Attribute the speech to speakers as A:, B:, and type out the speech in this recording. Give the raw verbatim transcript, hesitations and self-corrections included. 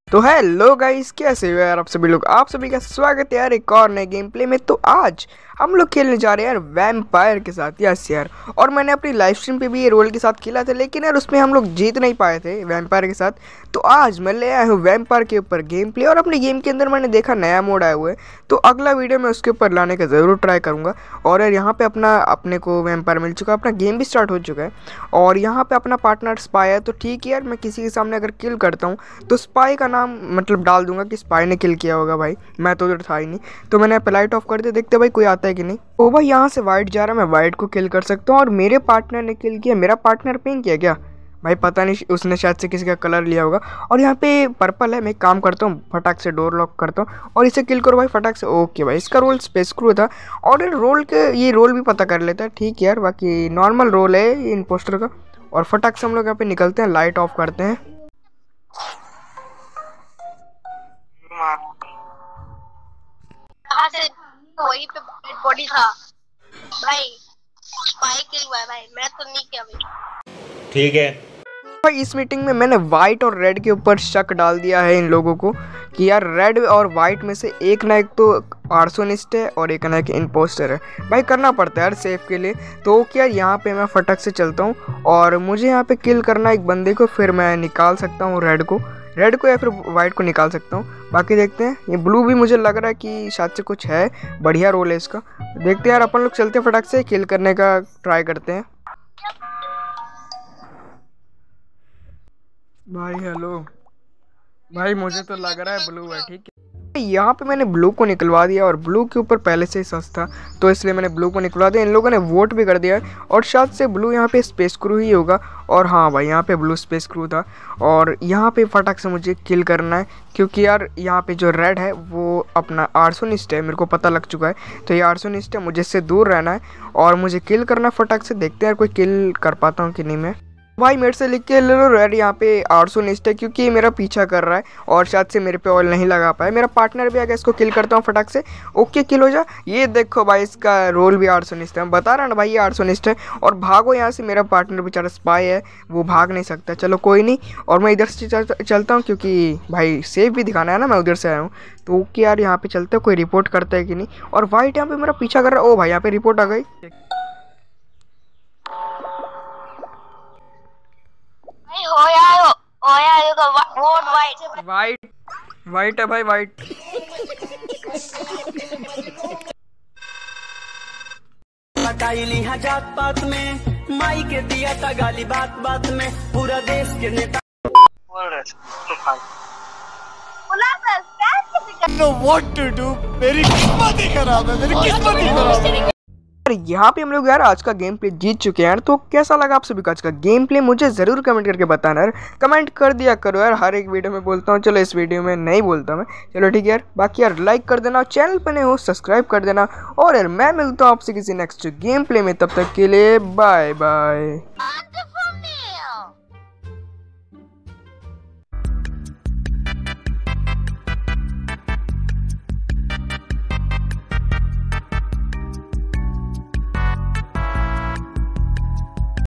A: तो hello guys, कैसे हो यार आप सभी लोग। आप सभी का स्वागत है यार एक और नए गेम प्ले में। तो आज हम लोग खेलने जा रहे हैं यार वैम्पायर के साथ। यस यार, और मैंने अपनी लाइव स्ट्रीम पे भी ये रोल के साथ खेला था, लेकिन यार उसमें हम लोग जीत नहीं पाए थे वैम्पायर के साथ। तो आज मैं ले आया हूँ वैम्पायर के ऊपर गेम प्ले, और अपने गेम के अंदर मैंने देखा नया मोड आया हुआ है, तो अगला वीडियो में उसके ऊपर लाने का ज़रूर ट्राई करूँगा। और यार यहाँ पर अपना अपने को वैम्पायर मिल चुका है, अपना गेम भी स्टार्ट हो चुका है, और यहाँ पर अपना पार्टनर स्पाई है। तो ठीक है यार, मैं किसी के सामने अगर किल करता हूँ तो स्पाई का नाम मतलब डाल दूंगा कि स्पाई ने किल किया होगा। भाई मैं तो उधर था ही नहीं, तो मैंने पे लाइट ऑफ कर दिया, देखते भाई कोई आता है कि नहीं। ओ भाई यहाँ से वाइट जा रहा है, मैं वाइट को किल कर सकता हूँ, और मेरे पार्टनर ने किल किया। मेरा पार्टनर पिंक है क्या भाई, पता नहीं, उसने शायद से किसी का कलर लिया होगा। और यहाँ पे पर्पल है। मैं एक काम करता हूँ, फटाक से डोर लॉक करता हूँ और इसे किल करो भाई फटाक से। ओके भाई, इसका रोल स्पेस क्रू था, और रोल के ये रोल भी पता कर लेता है। ठीक है यार, बाकी नॉर्मल रोल है ये इम्पोस्टर का। और फटाक से हम लोग यहाँ पे निकलते हैं, लाइट ऑफ करते हैं।
B: से वही पे डेड बॉडी था भाई, स्पाई किल हुआ है भाई, मैं तो नहीं किया भाई।
A: ठीक है भाई, इस मीटिंग में मैंने वाइट और रेड के ऊपर शक डाल दिया है इन लोगों को कि यार रेड और वाइट में से एक ना एक तो आर्सोनिस्ट है और एक ना एक इम्पोस्टर है। भाई करना पड़ता है यार सेफ के लिए। तो क्या यहाँ पे मैं फटक से चलता हूँ, और मुझे यहाँ पे किल करना एक बंदे को, फिर मैं निकाल सकता हूँ रेड को रेड को या फिर वाइट को निकाल सकता हूँ। बाकी देखते हैं, ये ब्लू भी मुझे लग रहा है कि शायद से कुछ है, बढ़िया रोल है इसका। देखते हैं यार, अपन लोग चलते हैं फटाक से किल करने का ट्राई करते हैं। भाई हेलो भाई, मुझे तो लग रहा है ब्लू है। ठीक है, यहाँ पे मैंने ब्लू को निकलवा दिया, और ब्लू के ऊपर पहले से ही सस था, तो इसलिए मैंने ब्लू को निकलवा दिया। इन लोगों ने वोट भी कर दिया है, और शायद से ब्लू यहाँ पे स्पेस क्रू ही होगा। और हाँ भाई, यहाँ पे ब्लू स्पेस क्रू था, और यहाँ पे फटाक से मुझे किल करना है, क्योंकि यार यहाँ पे जो रेड है वो अपना आर्सोनिस्ट है, मेरे को पता लग चुका है। तो ये आर्सोनिस्ट है, मुझे इससे दूर रहना है और मुझे किल करना है फटाक से। देखते हैं यार कोई किल कर पाता हूँ कि नहीं मैं। भाई मेरे से लिख के ले लो, रेड यहाँ पे आर्सोनिस्ट है, क्योंकि ये मेरा पीछा कर रहा है और शायद से मेरे पे ऑयल नहीं लगा पाया। मेरा पार्टनर भी आ गया, इसको किल करता हूँ फटाक से। ओके किल हो जा। ये देखो भाई, इसका रोल भी आर्सोनिस्ट है, मैं बता रहा ना भाई ये आर्सोनिस्ट है। और भागो यहाँ से, मेरा पार्टनर बेचारा स्पाई है, वो भाग नहीं सकता। चलो कोई नहीं, और मैं इधर से चलता हूँ, क्योंकि भाई सेफ भी दिखाना है ना, मैं उधर से आया हूँ। तो ओके यार, यहाँ पे चलते, कोई रिपोर्ट करता है कि नहीं। और वाइट यहाँ पे मेरा पीछा कर रहा है। ओ भाई यहाँ पे रिपोर्ट आ गई।
B: हो यार, हो यार, ये तो वोट वाइट
A: वाइट वाइट है भाई, वाइट।
C: बताइली जात पात में, माई के दिया था गाली बात बात में, पूरा देश के नेता बोल रहे थे।
B: बोला सर क्या
A: नो व्हाट टू डू, मेरी किस्मत ही खराब है, मेरी किस्मत ही खराब है। यहाँ पे हम लोग यार आज का गेम प्ले जीत चुके हैं यार। तो कैसा लगा आप सभी का आज का गेम प्ले, मुझे ज़रूर कमेंट करके बताना यार। कमेंट कर दिया करो यार, हर एक वीडियो में बोलता हूँ, चलो इस वीडियो में नहीं बोलता मैं। चलो ठीक है यार, बाकी यार लाइक कर देना, चैनल पर नए हो सब्सक्राइब कर देना, और यार मैं मिलता हूँ आपसे किसी नेक्स्ट गेम प्ले में। तब तक के लिए बाय बाय।